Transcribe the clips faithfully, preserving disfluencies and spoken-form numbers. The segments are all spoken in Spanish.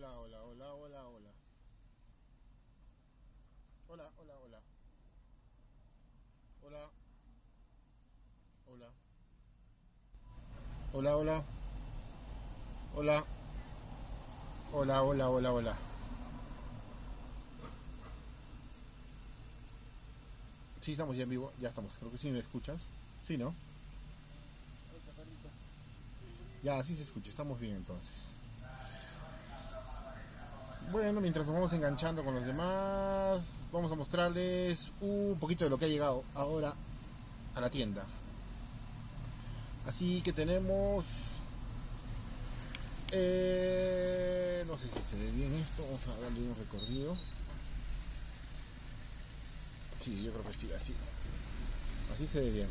hola, hola, hola, hola, hola. Hola, hola, hola. Hola, hola. Hola, hola. Hola. Hola, hola, hola, hola. Sí, estamos ya en vivo. Ya estamos. Creo que sí me escuchas. Sí, ¿no? Ya, sí se escucha. Estamos bien entonces. Bueno, mientras nos vamos enganchando con los demás, vamos a mostrarles un poquito de lo que ha llegado ahora a la tienda. Así que tenemos... Eh, no sé si se ve bien esto. Vamos a darle un recorrido. Sí, yo creo que sí, así. Así se ve bien.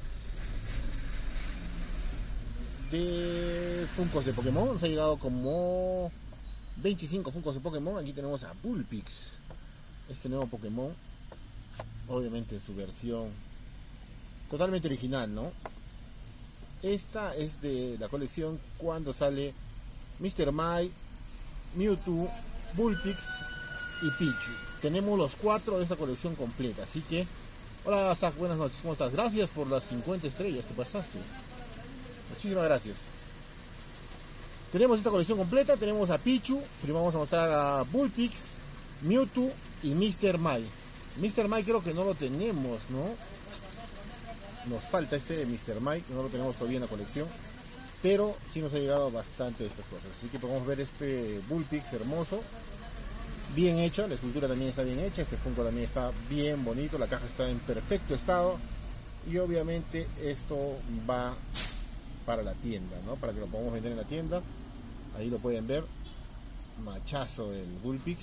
De Funkos de Pokémon, nos ha llegado como veinticinco Funkos de Pokémon. Aquí tenemos a Bullpix, este nuevo Pokémon. Obviamente en su versión totalmente original, ¿no? Esta es de la colección cuando sale mister Mime, Mewtwo, Bullpix y Pichu. Tenemos los cuatro de esta colección completa, así que... Hola, Zach, buenas noches, ¿cómo estás? Gracias por las cincuenta estrellas, te pasaste. Muchísimas gracias. Tenemos esta colección completa, tenemos a Pichu, primero vamos a mostrar a Bullpix, Mewtwo y mister Mime. mister Mime creo que no lo tenemos, ¿no? Nos falta este de mister Mime, no lo tenemos todavía en la colección. Pero sí nos ha llegado bastante de estas cosas. Así que podemos ver este Bullpix hermoso. Bien hecho, la escultura también está bien hecha. Este Funko también está bien bonito. La caja está en perfecto estado. Y obviamente esto va para la tienda, ¿no? Para que lo podamos vender en la tienda. Ahí lo pueden ver. Machazo el Bullpix.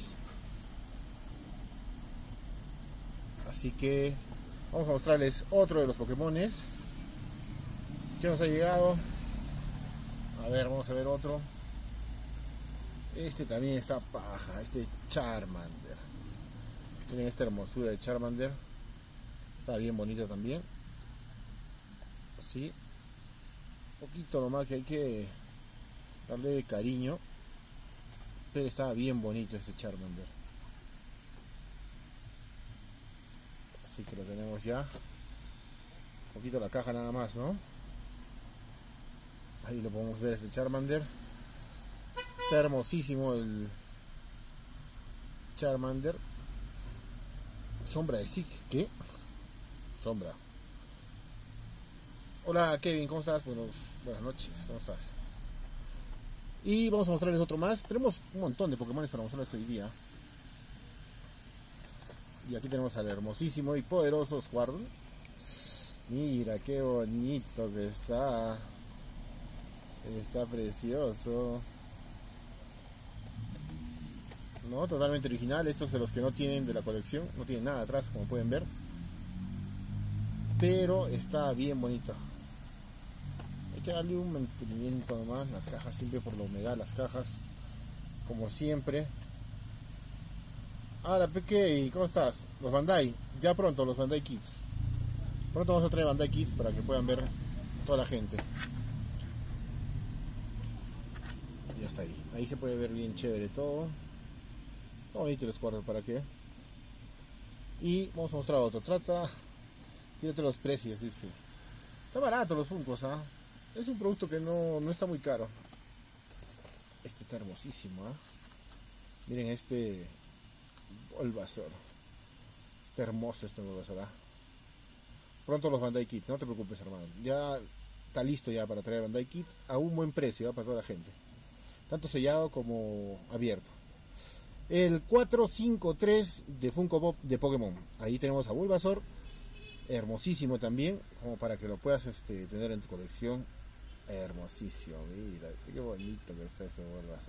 Así que vamos a mostrarles otro de los Pokémones que nos ha llegado. A ver, vamos a ver otro. Este también está paja, este Charmander. Tienen esta hermosura de Charmander. Está bien bonito también. Así. Un poquito nomás que hay que darle cariño. Pero está bien bonito este Charmander. Así que lo tenemos ya. Un poquito la caja nada más, ¿no? Ahí lo podemos ver este Charmander. Está hermosísimo el Charmander. Sombra de Zik. ¿Qué? Sombra. Hola Kevin, ¿cómo estás? Buenos, buenas noches, ¿cómo estás? Y vamos a mostrarles otro más. Tenemos un montón de Pokémon para mostrarles hoy día. Y aquí tenemos al hermosísimo y poderoso Squirtle. Mira qué bonito que está. Está precioso. No, totalmente original. Estos de los que no tienen de la colección. No tienen nada atrás, como pueden ver. Pero está bien bonito. Hay que darle un mantenimiento nomás. Las cajas siempre por la humedad. Las cajas. Como siempre. Hola Peque, ¿cómo estás? Los Bandai. Ya pronto los Bandai Kids. Pronto vamos a traer Bandai Kids para que puedan ver toda la gente. Ya está ahí. Ahí se puede ver bien chévere todo. Está bonito el Squirtle, ¿para qué? Y vamos a mostrar otro. Trata. Fíjate los precios, dice. Está barato los Funkos, ¿ah? ¿eh? Es un producto que no, no está muy caro. Este está hermosísimo, ¿ah? ¿eh? Miren este Bulbasaur. Está hermoso este Bulbasaur, ¿ah? Pronto los Bandai Kids, no te preocupes, hermano. Ya está listo ya para traer Bandai Kids a un buen precio, ¿eh? Para toda la gente. Tanto sellado como abierto. El cuatrocientos cincuenta y tres de Funko Pop de Pokémon. Ahí tenemos a Bulbasaur. Hermosísimo también, como para que lo puedas este, tener en tu colección. Hermosísimo, mira, qué bonito que está este Bulbasaur.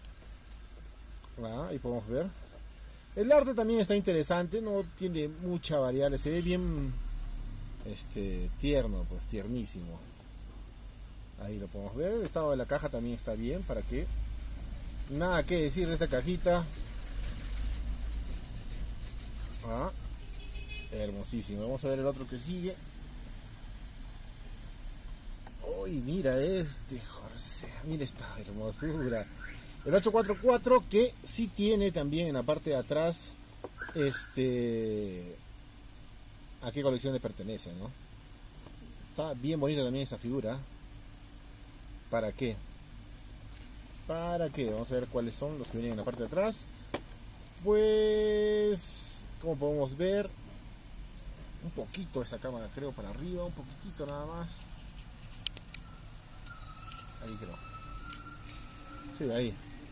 Ah, ahí podemos ver. El arte también está interesante, no tiene mucha variable, se ve bien este tierno, pues tiernísimo. Ahí lo podemos ver. El estado de la caja también está bien, para que nada que decir de esta cajita. Ah, hermosísimo. Vamos a ver el otro que sigue. Uy, mira este, José. Mira esta hermosura. El ocho cuatro cuatro que sí tiene también en la parte de atrás este a qué colección le pertenece, ¿no? Está bien bonita también esa figura. ¿Para qué? ¿Para qué? Vamos a ver cuáles son los que vienen en la parte de atrás. Pues, como podemos ver, un poquito esa cámara, creo, para arriba, un poquitito nada más. Ahí creo. Sí, ahí.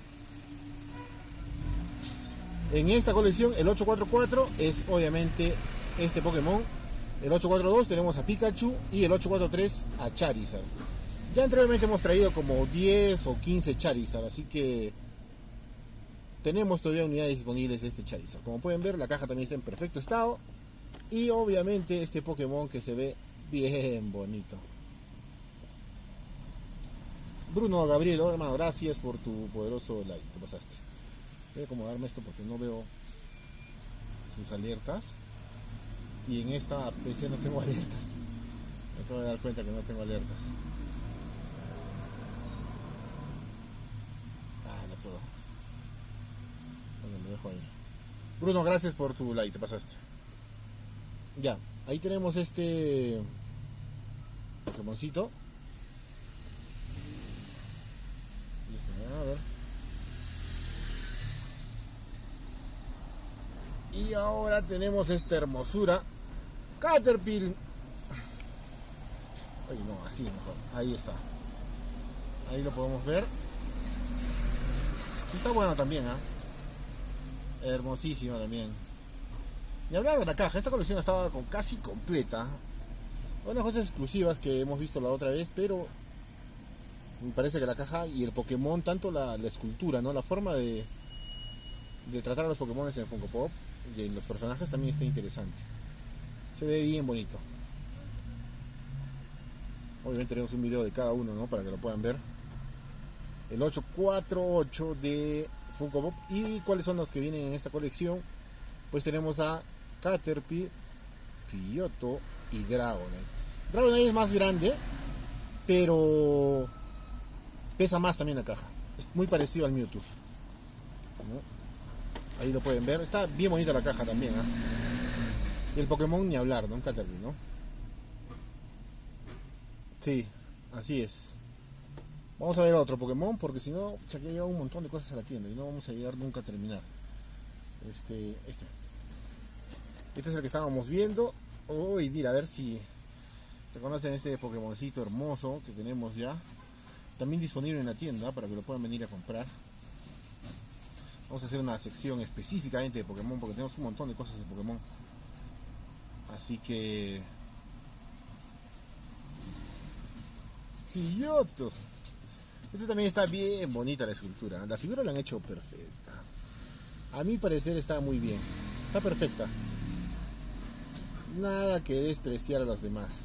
En esta colección, el ocho cuatro cuatro es obviamente este Pokémon. El ocho cuatro dos tenemos a Pikachu y el ocho cuatro tres a Charizard. Ya anteriormente hemos traído como diez o quince Charizard, así que tenemos todavía unidades disponibles de este Charizard. Como pueden ver, la caja también está en perfecto estado. Y obviamente este Pokémon que se ve bien bonito. Bruno Gabriel, oh, hermano, gracias por tu poderoso like, te pasaste. Voy a acomodarme esto porque no veo sus alertas. Y en esta P C no tengo alertas. Me acabo de dar cuenta que no tengo alertas. Ah, no puedo. Bueno, lo dejo ahí. Bruno, gracias por tu like, te pasaste. Ya, ahí tenemos este Pokémoncito. A ver. Y ahora tenemos esta hermosura Caterpie. Ay, no, así mejor. Ahí está. Ahí lo podemos ver. Sí, está bueno también, ¿eh? Hermosísima también. Y hablar de la caja, esta colección estaba con casi completa. Unas cosas exclusivas que hemos visto la otra vez, pero me parece que la caja y el Pokémon, tanto la, la escultura, ¿no? La forma de, de tratar a los Pokémon en el Funko Pop y en los personajes también está interesante. Se ve bien bonito. Obviamente tenemos un video de cada uno, ¿no? Para que lo puedan ver. El ocho cuatro ocho de Funko Pop. ¿Y cuáles son los que vienen en esta colección? Pues tenemos a Caterpie, Pidgeotto y Dragonite. Dragonite es más grande, pero pesa más también la caja. Es muy parecido al Mewtwo, ¿no? Ahí lo pueden ver. Está bien bonita la caja también, ¿eh? Y el Pokémon ni hablar, ¿no? Un Caterpie, ¿no? Sí, así es. Vamos a ver otro Pokémon, porque si no, ya que lleva un montón de cosas a la tienda y no vamos a llegar nunca a terminar. Este, este. Este es el que estábamos viendo. Uy, mira, a ver si reconocen este Pokémoncito hermoso que tenemos ya. También disponible en la tienda para que lo puedan venir a comprar. Vamos a hacer una sección específicamente de Pokémon porque tenemos un montón de cosas de Pokémon. Así que... Pidgeotto. Este también está bien bonita la escultura. La figura la han hecho perfecta. A mi parecer está muy bien. Está perfecta. Nada que despreciar a los demás.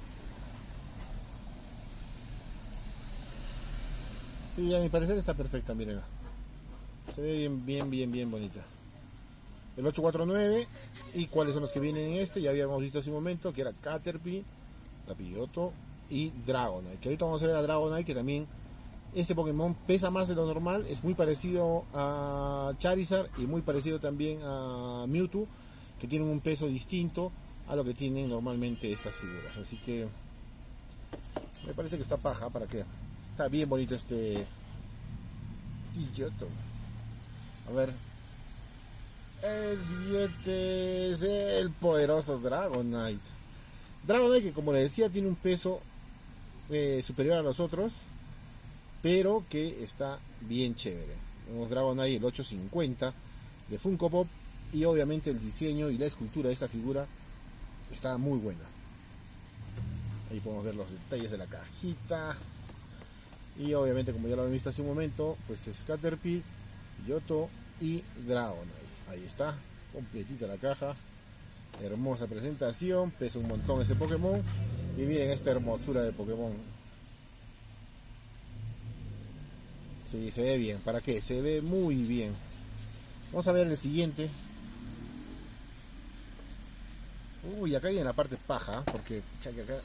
Sí, a mi parecer está perfecta, miren. Se ve bien, bien, bien, bien bonita. El ocho cuatro nueve. ¿Y cuáles son los que vienen en este? Ya habíamos visto hace un momento que era Caterpie, la Pidgeotto y Dragonite. Que ahorita vamos a ver a Dragonite, que también este Pokémon pesa más de lo normal. Es muy parecido a Charizard y muy parecido también a Mewtwo, que tienen un peso distinto a lo que tienen normalmente estas figuras. Así que me parece que está paja. ¿Para qué? Está bien bonito este Pidgeotto. A ver. El siguiente es el poderoso Dragonite. Dragonite, que como les decía, tiene un peso eh, superior a los otros, pero que está bien chévere. Tenemos Dragonite el ochocientos cincuenta de Funko Pop. Y obviamente el diseño y la escultura de esta figura está muy buena. Ahí podemos ver los detalles de la cajita. Y obviamente, como ya lo habéis visto hace un momento, pues es Caterpie, Pidgeotto y Dragonite. Ahí está, completita la caja. Hermosa presentación, pesa un montón ese Pokémon. Y miren esta hermosura de Pokémon. Sí, se ve bien. ¿Para qué? Se ve muy bien. Vamos a ver el siguiente. Uy, acá hay en la parte paja, porque chaque acá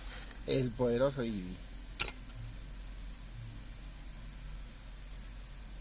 el poderoso Eevee.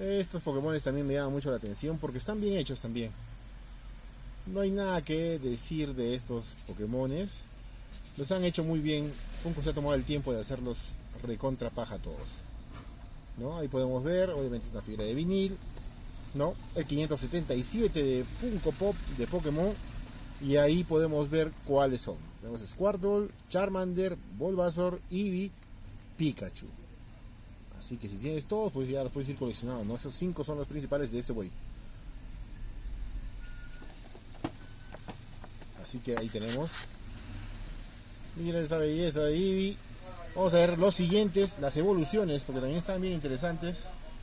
Estos Pokémones también me llaman mucho la atención porque están bien hechos también. No hay nada que decir de estos Pokémones. Los han hecho muy bien. Funko se ha tomado el tiempo de hacerlos recontra paja todos, ¿no? Ahí podemos ver, obviamente es una figura de vinil, ¿no? El quinientos setenta y siete de Funko Pop de Pokémon. Y ahí podemos ver cuáles son. Tenemos Squirtle, Charmander, Bulbasaur, Eevee, Pikachu. Así que si tienes todos, pues ya los puedes ir coleccionando, ¿no? Esos cinco son los principales de ese güey. Así que ahí tenemos. Miren esta belleza de Eevee. Vamos a ver los siguientes, las evoluciones, porque también están bien interesantes.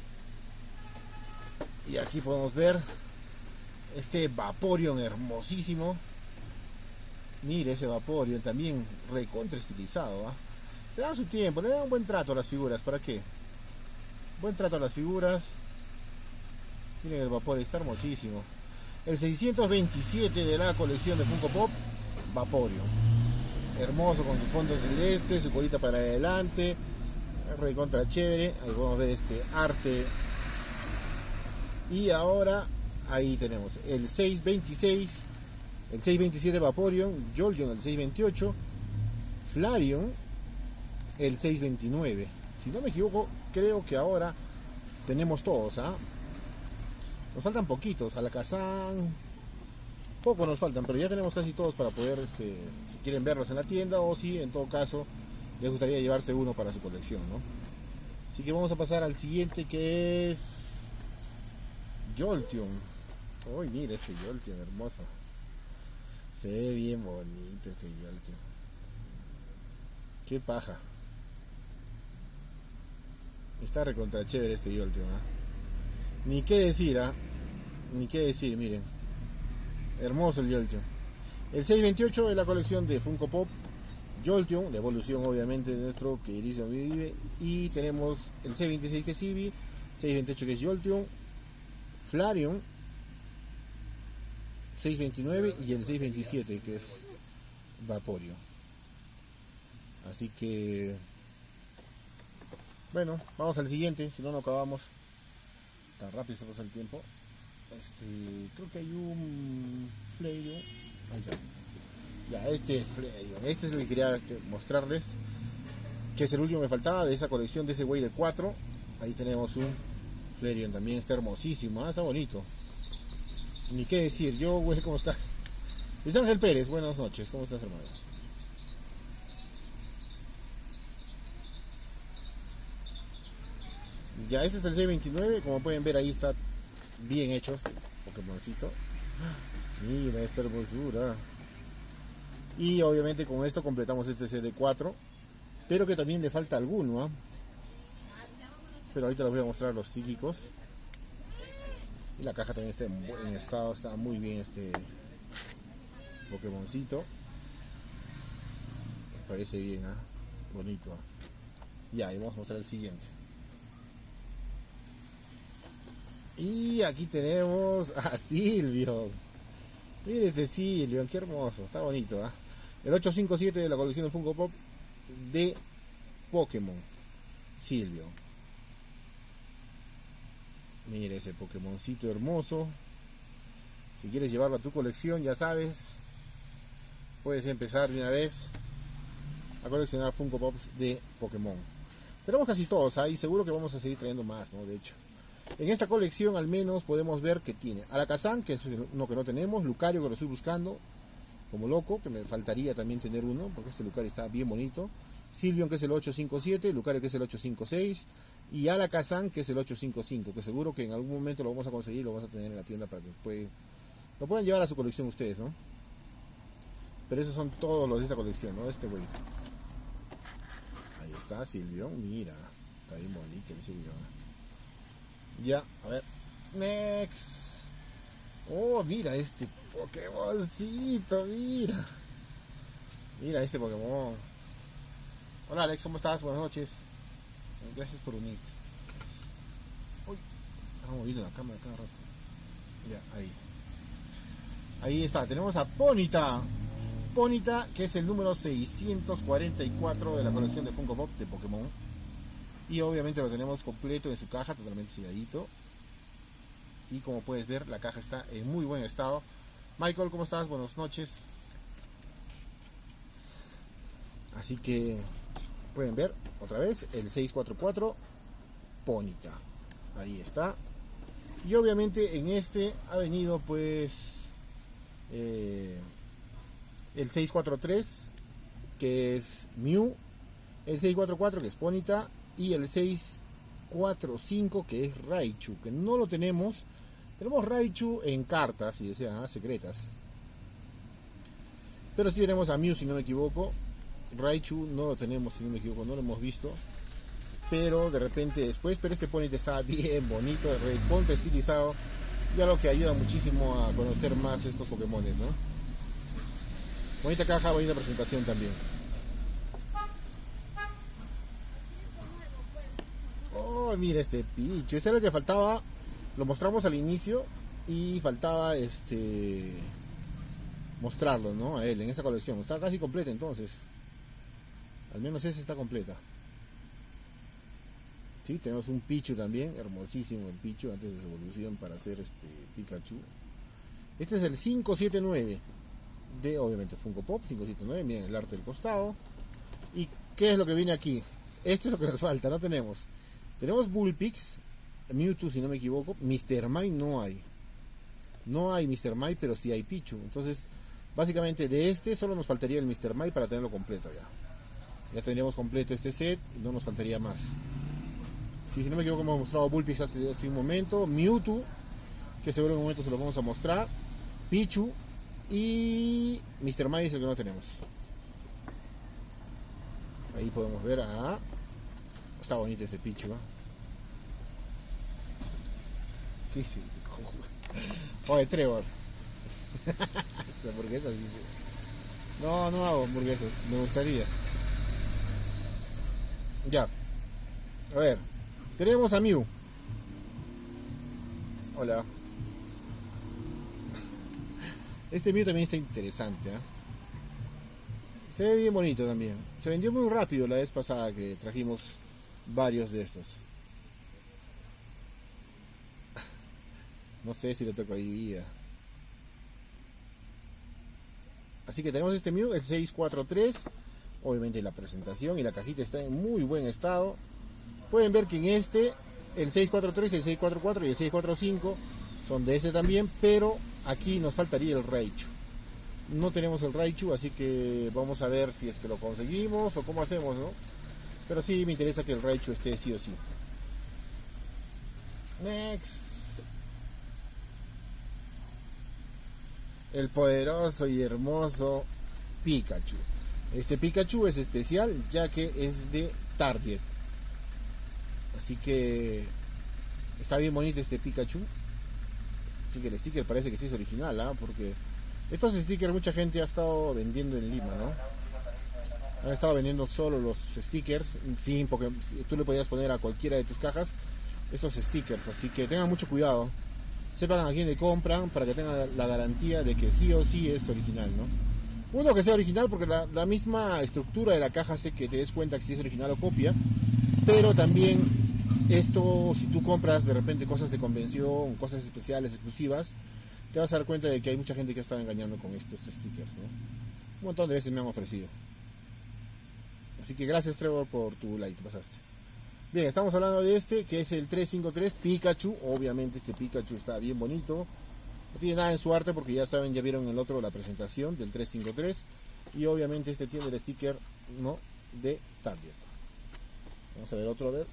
Y aquí podemos ver este Vaporeon hermosísimo. Mire ese Vaporeon también recontra estilizado, ¿eh? Se da su tiempo, le da un buen trato a las figuras. ¿Para qué? Buen trato a las figuras. Miren el Vaporeon, está hermosísimo. El seiscientos veintisiete de la colección de Funko Pop, Vaporeon. Hermoso con su fondo celeste, su colita para adelante. Recontra chévere. Ahí podemos ver este arte. Y ahora ahí tenemos el seiscientos veintiséis, el seiscientos veintisiete Vaporeon, Jolteon el seiscientos veintiocho, Flareon el seiscientos veintinueve. Si no me equivoco, creo que ahora tenemos todos, ¿ah? Nos faltan poquitos, Alakazam, poco nos faltan, pero ya tenemos casi todos para poder, este, si quieren verlos en la tienda o si en todo caso les gustaría llevarse uno para su colección, ¿no? Así que vamos a pasar al siguiente, que es Jolteon. Uy, mira este Jolteon, hermoso. Se ve bien bonito este Jolteon. Qué paja. Está recontra chévere este Jolteon, ¿eh? Ni qué decir, ¿ah? ¿eh? Ni qué decir, miren. Hermoso el Jolteon. El seiscientos veintiocho de la colección de Funko Pop. Jolteon, de evolución obviamente de nuestro queridísimo Eevee. Y tenemos el seiscientos veintiséis que es Eevee, seiscientos veintiocho que es Jolteon, Flareon, seiscientos veintinueve y el seiscientos veintisiete que es Vaporeon. Así que bueno, vamos al siguiente, si no no acabamos. Tan rápido se pasa el tiempo. Este, creo que hay un Flareon. Ahí está. Ya, este Flareon, este es el que quería mostrarles, que es el último que me faltaba de esa colección de ese güey de cuatro. Ahí tenemos un Flareon también, está hermosísimo, ¿eh? Está bonito. Ni qué decir. Yo, güey, ¿cómo estás? Luis Ángel Pérez, buenas noches, ¿cómo estás, hermano? Ya, este es el seiscientos veintinueve, como pueden ver ahí está bien hecho este Pokémoncito. Mira esta hermosura. Y obviamente con esto completamos este C D cuatro, pero que también le falta alguno, ¿eh? Pero ahorita les voy a mostrar los psíquicos. Y la caja también está en buen estado, está muy bien este Pokémoncito. Me parece bien, ¿eh? Bonito. Ya, y vamos a mostrar el siguiente. Y aquí tenemos a Silvio. Mire este Silvio, qué hermoso, está bonito, ¿eh? El ochocientos cincuenta y siete de la colección de Funko Pop de Pokémon, Silvio. Mira ese Pokémoncito hermoso. Si quieres llevarlo a tu colección, ya sabes, puedes empezar de una vez a coleccionar Funko Pops de Pokémon. Tenemos casi todos ahí, seguro que vamos a seguir trayendo más, ¿no? De hecho, en esta colección al menos podemos ver que tiene Alakazam, que es uno que no tenemos, Lucario, que lo estoy buscando como loco, que me faltaría también tener uno, porque este Lucario está bien bonito. Sylveon, que es el ochocientos cincuenta y siete, Lucario, que es el ochocientos cincuenta y seis, y Alakazam, que es el ochocientos cincuenta y cinco, que seguro que en algún momento lo vamos a conseguir, lo vamos a tener en la tienda para que después lo puedan llevar a su colección ustedes, ¿no? Pero esos son todos los de esta colección, ¿no? Este güey. Ahí está Sylveon, mira, está bien bonito el Sylveon. Ya, a ver. Next. Oh, mira este Pokémoncito, mira. Mira este Pokémon. Hola Alex, ¿cómo estás? Buenas noches. Gracias por unirte. Uy, estaba moviendo la cámara cada rato. Ya, ahí. Ahí está, tenemos a Ponyta. Ponyta, que es el número seiscientos cuarenta y cuatro de la colección de Funko Pop de Pokémon. Y obviamente lo tenemos completo en su caja, totalmente selladito. y como puedes ver la caja está en muy buen estado. Michael, ¿cómo estás? Buenas noches. Así que pueden ver otra vez el seiscientos cuarenta y cuatro Ponyta, ahí está. Y obviamente en este ha venido pues eh, el seiscientos cuarenta y tres que es Mew, el seiscientos cuarenta y cuatro que es Ponyta y el seiscientos cuarenta y cinco que es Raichu, que no lo tenemos. Tenemos Raichu en cartas, si desean, ¿eh? secretas, pero sí tenemos a Mew, si no me equivoco. Raichu no lo tenemos, si no me equivoco, no lo hemos visto, pero de repente después. Pero este Ponyta está bien bonito, recontra estilizado, ya lo que ayuda muchísimo a conocer más estos Pokémones, ¿no? Bonita caja, bonita presentación también. Oh, mira este Pichu, ese era el que faltaba. Lo mostramos al inicio y faltaba este mostrarlo, ¿no? A él en esa colección. Está casi completa entonces. Al menos esa está completa. Sí, tenemos un Pichu también, hermosísimo el Pichu antes de su evolución para hacer este Pikachu. Este es el cinco siete nueve de, obviamente, Funko Pop cinco siete nueve. Miren el arte del costado. ¿Y qué es lo que viene aquí? Esto es lo que nos falta, no tenemos. Tenemos Bullpix, Mewtwo si no me equivoco. mister Mime no hay. No hay mister Mime, pero sí hay Pichu. Entonces, básicamente de este solo nos faltaría el mister Mime para tenerlo completo ya. Ya tendríamos completo este set y no nos faltaría más. Sí, si no me equivoco hemos mostrado Bullpix hace, hace un momento. Mewtwo, que seguro en un momento se lo vamos a mostrar. Pichu y mister Mime es el que no tenemos. Ahí podemos ver a... Está bonito este Pichu, ¿eh? ¿Qué es? Oye, Trevor. Esa hamburguesa. No, no hago hamburguesas. Me gustaría. Ya. A ver. Tenemos a Mew. Hola. Este Mew también está interesante, ¿eh? Se ve bien bonito también. Se vendió muy rápido la vez pasada que trajimos varios de estos. No sé si lo toco hoy día. Así que tenemos este Mew, el seiscientos cuarenta y tres. Obviamente la presentación y la cajita está en muy buen estado. Pueden ver que en este, el seiscientos cuarenta y tres, el seiscientos cuarenta y cuatro y el seiscientos cuarenta y cinco son de ese también. Pero aquí nos faltaría el Raichu. No tenemos el Raichu, así que vamos a ver si es que lo conseguimos o cómo hacemos, ¿no? Pero sí me interesa que el Raichu esté sí o sí. Next. El poderoso y hermoso Pikachu. Este Pikachu es especial ya que es de Target. Así que está bien bonito este Pikachu. Así que el sticker parece que sí es original, ¿ah? ¿eh? Porque estos stickers mucha gente ha estado vendiendo en Lima, ¿no? Han estado vendiendo solo los stickers, sin, porque tú le podías poner a cualquiera de tus cajas estos stickers, así que tengan mucho cuidado. Sepan a quién le compran para que tengan la garantía de que sí o sí es original, ¿no? Uno, que sea original, porque la, la misma estructura de la caja hace que te des cuenta que si es original o copia. Pero también esto, si tú compras de repente cosas de convención, cosas especiales, exclusivas, te vas a dar cuenta de que hay mucha gente que ha estado engañando con estos stickers, ¿no? Un montón de veces me han ofrecido. Así que gracias, Trevor, por tu like, te pasaste. Bien, estamos hablando de este, que es el trescientos cincuenta y tres Pikachu. Obviamente este Pikachu está bien bonito. No tiene nada en su arte porque ya saben, ya vieron el otro, la presentación del trescientos cincuenta y tres. Y obviamente este tiene el sticker, ¿no?, de Target. Vamos a ver otro, a ver.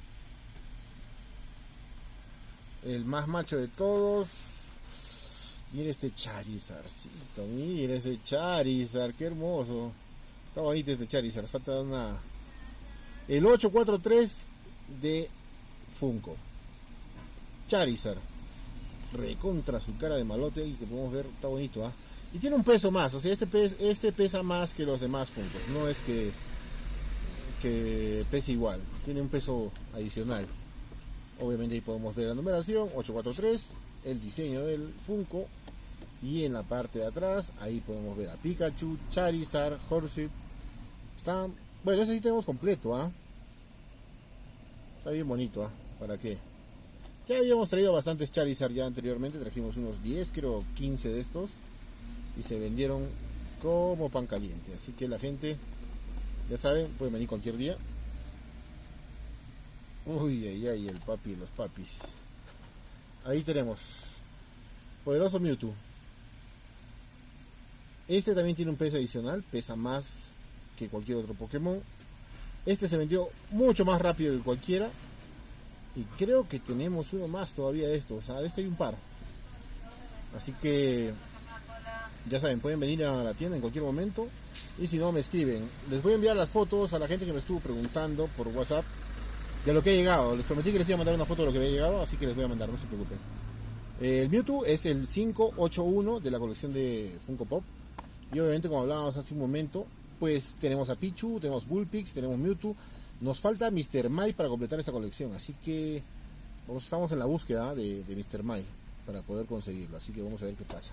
El más macho de todos. Mira este Charizardcito, mira ese Charizard, qué hermoso. Está bonito este Charizard, falta una... El ochocientos cuarenta y tres de Funko. Charizard. Recontra su cara de malote y que podemos ver, está bonito, ¿ah? ¿eh? Y tiene un peso más, o sea, este, pes, este pesa más que los demás Funkos. No es que, que pese igual, tiene un peso adicional. Obviamente ahí podemos ver la numeración, ochocientos cuarenta y tres, el diseño del Funko. Y en la parte de atrás, ahí podemos ver a Pikachu, Charizard, Horsey. Está, bueno, ese sí tenemos completo, ¿ah? ¿eh? Está bien bonito, ¿ah? ¿eh? ¿Para qué? Ya habíamos traído bastantes Charizard ya anteriormente, trajimos unos diez, creo quince de estos, y se vendieron como pan caliente. Así que la gente, ya saben, pueden venir cualquier día. Uy, ay, ay, el papi, los papis. Ahí tenemos poderoso Mewtwo. Este también tiene un peso adicional, pesa más que cualquier otro Pokémon. Este se vendió mucho más rápido que cualquiera. Y creo que tenemos uno más todavía de estos. O sea, de este hay un par. Así que ya saben, pueden venir a la tienda en cualquier momento. Y si no, me escriben. Les voy a enviar las fotos a la gente que me estuvo preguntando por WhatsApp de lo que ha llegado. Les prometí que les iba a mandar una foto de lo que había llegado, así que les voy a mandar, no se preocupen. El Mewtwo es el cinco ocho uno de la colección de Funko Pop. Y obviamente, como hablábamos hace un momento, pues tenemos a Pichu, tenemos Bullpix, tenemos Mewtwo. Nos falta mister Mime para completar esta colección, así que vamos, estamos en la búsqueda de, de mister Mime para poder conseguirlo, así que vamos a ver qué pasa.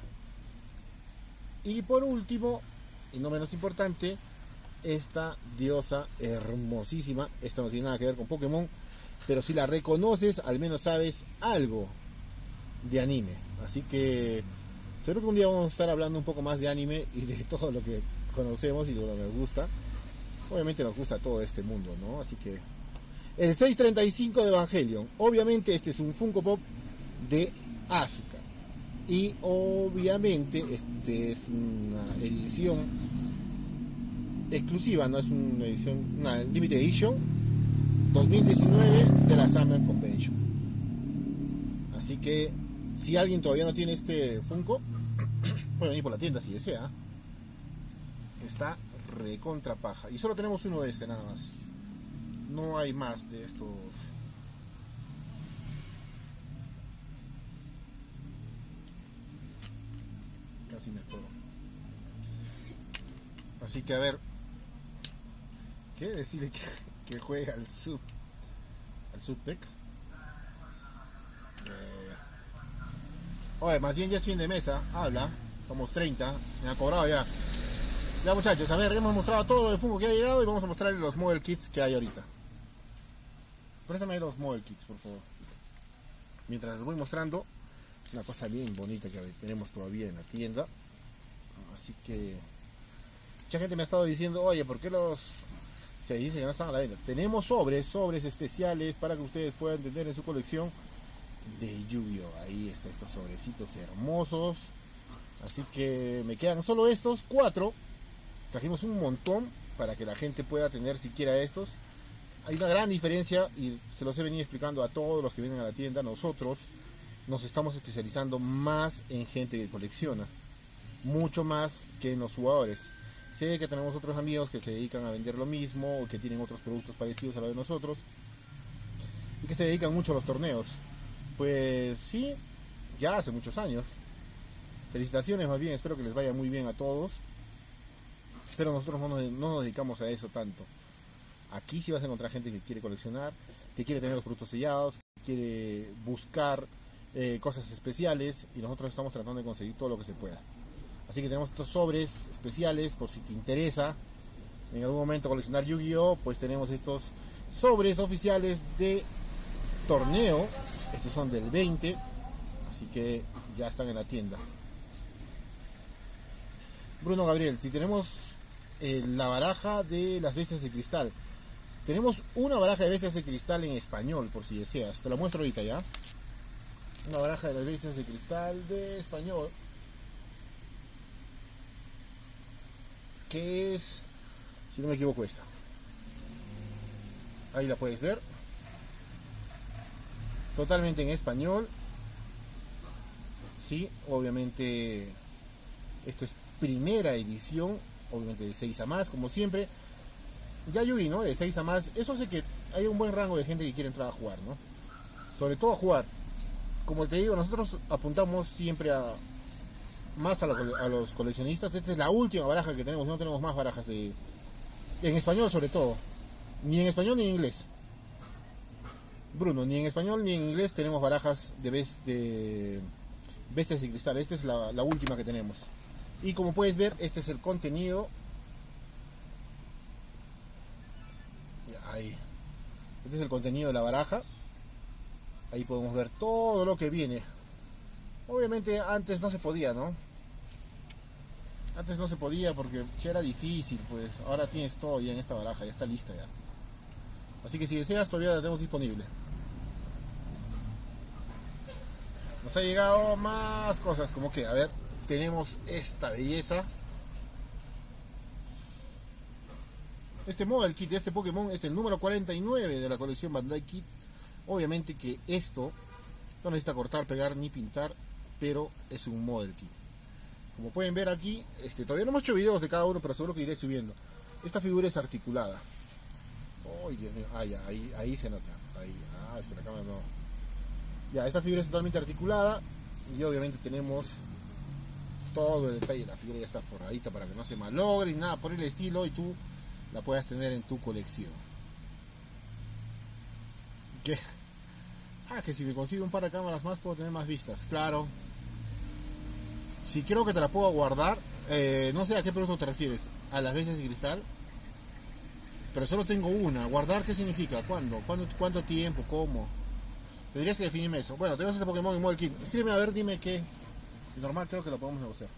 Y por último, y no menos importante, esta diosa hermosísima. Esta no tiene nada que ver con Pokémon, pero si la reconoces, al menos sabes algo de anime. Así que seguro que un día vamos a estar hablando un poco más de anime y de todo lo que conocemos y lo que nos gusta. Obviamente nos gusta todo este mundo, ¿no? Así que el seiscientos treinta y cinco de Evangelion. Obviamente este es un Funko Pop de Asuka. Y obviamente este es una edición exclusiva, no es una edición, una Limited Edition dos mil diecinueve de la Summer Convention. Así que si alguien todavía no tiene este Funko, puede venir por la tienda si desea. Está recontra paja. Y solo tenemos uno de este nada más. No hay más de estos. Casi me atoro. Así que a ver. ¿Qué decirle que, que juega al sub? Al subtex. Eh, oye, más bien ya es fin de mesa. Habla. Somos treinta. Me ha cobrado ya. Ya muchachos, a ver, hemos mostrado todo lo de Funko que ha llegado y vamos a mostrarles los model kits que hay ahorita. Préstame ahí los model kits, por favor. Mientras les voy mostrando una cosa bien bonita que tenemos todavía en la tienda. Así que mucha gente me ha estado diciendo, oye, ¿por qué los se dice que no están a la venta? Tenemos sobres, sobres especiales para que ustedes puedan tener en su colección de Yu-Gi-Oh! Ahí están estos sobrecitos hermosos. Así que me quedan solo estos cuatro. Trajimos un montón para que la gente pueda tener siquiera estos. Hay una gran diferencia y se los he venido explicando a todos los que vienen a la tienda. Nosotros nos estamos especializando más en gente que colecciona, mucho más que en los jugadores. Sé que tenemos otros amigos que se dedican a vender lo mismo o que tienen otros productos parecidos a los de nosotros y que se dedican mucho a los torneos. Pues sí, ya hace muchos años. Felicitaciones, más bien, espero que les vaya muy bien a todos. Pero nosotros no nos, no nos dedicamos a eso tanto. Aquí sí vas a encontrar gente que quiere coleccionar, que quiere tener los productos sellados, que quiere buscar eh, cosas especiales, y nosotros estamos tratando de conseguir todo lo que se pueda. Así que tenemos estos sobres especiales por si te interesa en algún momento coleccionar Yu-Gi-Oh, pues tenemos estos sobres oficiales de torneo. Estos son del veinte, así que ya están en la tienda. Bruno Gabriel, si tenemos eh, la baraja de las bestias de cristal. Tenemos una baraja de bestias de cristal en español, por si deseas. Te la muestro ahorita ya. Una baraja de las bestias de cristal de español. Que es, si no me equivoco, esta. Ahí la puedes ver. Totalmente en español. Sí, obviamente esto es primera edición, obviamente de seis a más, como siempre. Ya Yugi, ¿no? De seis a más. Eso hace que hay un buen rango de gente que quiere entrar a jugar, ¿no? Sobre todo a jugar. Como te digo, nosotros apuntamos siempre a más a, lo, a los coleccionistas. Esta es la última baraja que tenemos. No tenemos más barajas de en español, sobre todo. Ni en español ni en inglés. Bruno, ni en español ni en inglés tenemos barajas de, best, de bestias de cristal. Esta es la, la última que tenemos. Y como puedes ver, este es el contenido. Ahí. Este es el contenido de la baraja. Ahí podemos ver todo lo que viene. Obviamente antes no se podía, ¿no? Antes no se podía porque ya era difícil, pues. Ahora tienes todo ya en esta baraja, ya está lista ya. Así que si deseas, todavía la tenemos disponible. Nos ha llegado más cosas, como que, a ver, tenemos esta belleza. Este model kit de este Pokémon es el número cuarenta y nueve de la colección Bandai Kit. Obviamente que esto no necesita cortar, pegar ni pintar, pero es un model kit. Como pueden ver aquí, este, todavía no hemos hecho videos de cada uno, pero seguro que iré subiendo. Esta figura es articulada. Oh, Dios mío. Ah, ya, ahí, ahí se nota. Ahí, ah, es que la cámara no. Ya, esta figura es totalmente articulada. Y obviamente tenemos todo el detalle. La figura ya está forradita para que no se malogre y nada por el estilo. Y tú la puedas tener en tu colección. ¿Qué? Ah, que si me consigo un par de cámaras más puedo tener más vistas. Claro. Si creo que te la puedo guardar. Eh, no sé a qué producto te refieres. A las veces de cristal. Pero solo tengo una. ¿Guardar qué significa? ¿Cuándo? ¿Cuándo? ¿Cuánto tiempo? ¿Cómo? Tendrías que definirme eso. Bueno, tenemos este Pokémon en Model Kit. Escríbeme a ver, dime qué. Normal, creo que lo podemos negociar.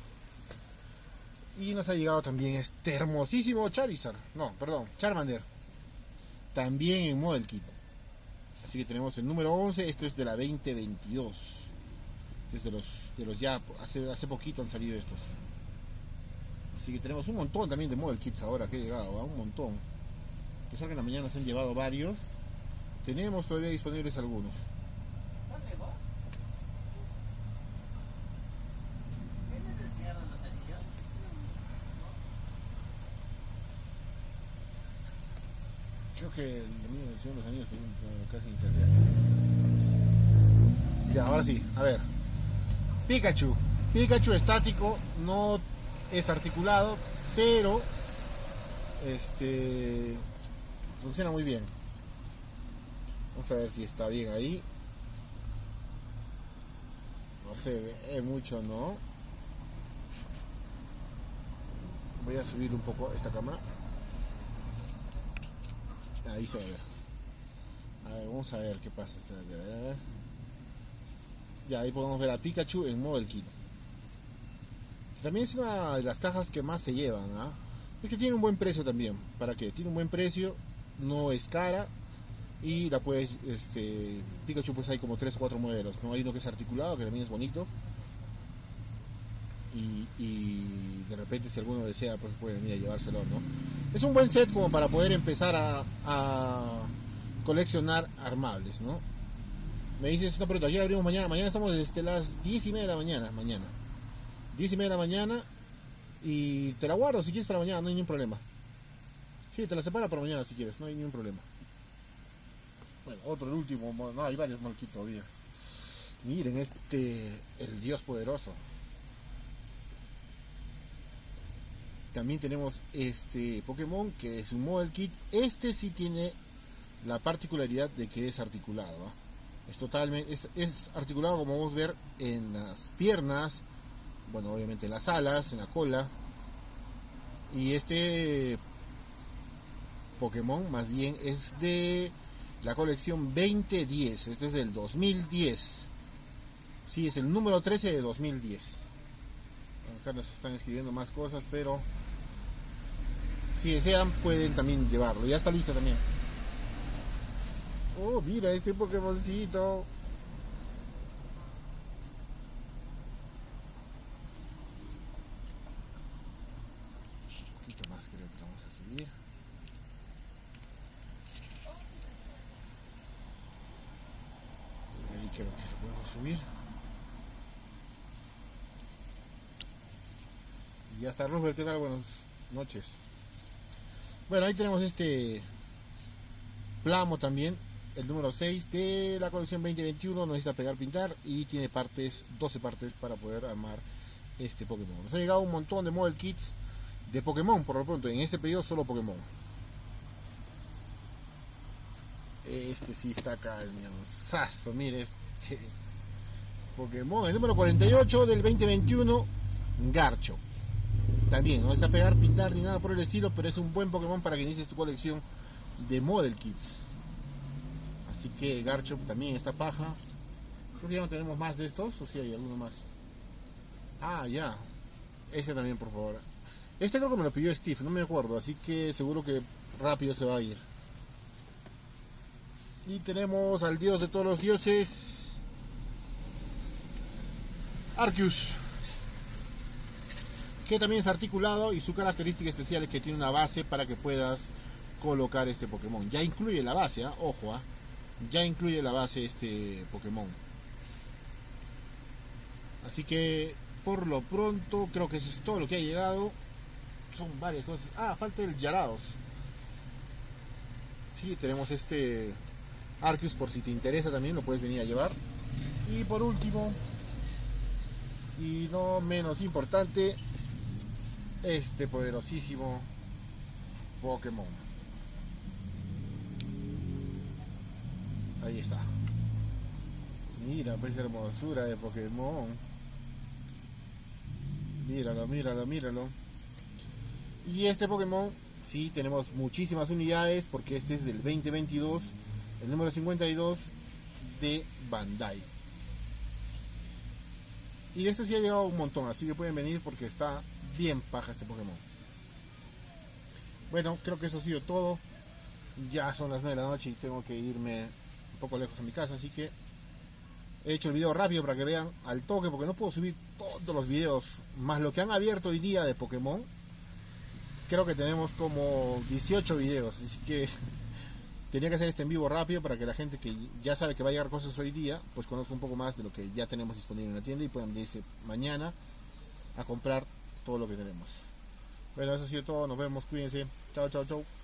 Y nos ha llegado también este hermosísimo Charizard. No, perdón, Charmander. También en Model Kit. Así que tenemos el número once. Esto es de la veinte veintidós. Es de los, de los ya. Hace, hace poquito han salido estos. Así que tenemos un montón también de Model Kits ahora que he llegado. ¿eh? Un montón. A pesar que en la mañana se han llevado varios. Tenemos todavía disponibles algunos. ¿Dónde vos? ¿Tienes el Señor de los Anillos? Creo que el mío del Señor de los Anillos pues, casi internet. Ya, ahora sí, a ver. Pikachu. Pikachu estático, no es articulado, pero este funciona muy bien. Vamos a ver si está bien ahí. No se ve mucho, ¿no? Voy a subir un poco esta cámara. Ahí se ve. A ver, vamos a ver qué pasa. Ya, ahí podemos ver a Pikachu en Model Kit. También es una de las cajas que más se llevan, ¿ah? Es que tiene un buen precio también. ¿Para qué? Tiene un buen precio, no es cara. Y la puedes, este, Pikachu pues hay como tres o cuatro modelos, ¿no? Hay uno que es articulado, que también es bonito. Y, y de repente si alguno desea, pues puede venir a llevárselo, ¿no? Es un buen set como para poder empezar a, a coleccionar armables, ¿no? Me dices, no, pero aquí abrimos mañana. Mañana estamos desde las diez y media de la mañana, mañana. diez y media de la mañana. Y te la guardo si quieres para mañana, no hay ningún problema. Sí, te la separa para mañana si quieres, no hay ningún problema. Bueno, otro, el último, no, hay varios Molkit todavía. Miren este, el Dios poderoso. También tenemos este Pokémon que es un Model Kit. Este sí tiene la particularidad de que es articulado, ¿eh? Es totalmente, es, es articulado como vamos a ver en las piernas, bueno, obviamente en las alas, en la cola. Y este Pokémon más bien es de la colección veinte diez. Este es del dos mil diez. Sí, es el número trece de dos mil diez. Acá nos están escribiendo más cosas, pero si desean pueden también llevarlo. Ya está listo también. Oh, mira este Pokémoncito. Un poquito más creo que vamos a subir. Ahí creo que se podemos subir. Y ya está Rosberg, ¿qué tal? Buenas noches. Bueno, ahí tenemos este Plamo también, el número seis de la colección veinte veintiuno. No necesita pegar, pintar y tiene partes, doce partes para poder armar este Pokémon. Nos ha llegado un montón de Model Kits de Pokémon por lo pronto. En este periodo solo Pokémon. Este sí está cañonzazo, mire este Pokémon, el número cuarenta y ocho del veinte veintiuno, Garcho. También no necesita pegar, pintar ni nada por el estilo, pero es un buen Pokémon para que inicies tu colección de Model Kits. Así que Garchomp también está paja. Creo que ya no tenemos más de estos, o si hay alguno más. Ah, ya. Ese también, por favor. Este creo que me lo pidió Steve, no me acuerdo, así que seguro que rápido se va a ir. Y tenemos al dios de todos los dioses, Arceus, que también es articulado, y su característica especial es que tiene una base para que puedas colocar este Pokémon. Ya incluye la base, ¿eh? Ojo, ¿eh? Ya incluye la base este Pokémon. Así que por lo pronto creo que eso es todo lo que ha llegado. Son varias cosas. Ah, falta el Yarados. Sí, tenemos este Arceus, por si te interesa también lo puedes venir a llevar. Y por último, y no menos importante, este poderosísimo Pokémon. Ahí está. Mira, pues hermosura de Pokémon. Míralo, míralo, míralo. Y este Pokémon, sí, tenemos muchísimas unidades porque este es del veinte veintidós, el número cincuenta y dos de Bandai. Y de este sí ha llegado un montón, así que pueden venir porque está bien paja este Pokémon. Bueno, creo que eso ha sido todo. Ya son las nueve de la noche y tengo que irme un poco lejos a mi casa, así que he hecho el video rápido para que vean al toque, porque no puedo subir todos los videos, más lo que han abierto hoy día de Pokémon. Creo que tenemos como dieciocho videos, así que tenía que hacer este en vivo rápido para que la gente que ya sabe que va a llegar cosas hoy día, pues conozca un poco más de lo que ya tenemos disponible en la tienda y puedan irse mañana a comprar todo lo que tenemos. Bueno, eso ha sido todo, nos vemos, cuídense, chao, chao, chao.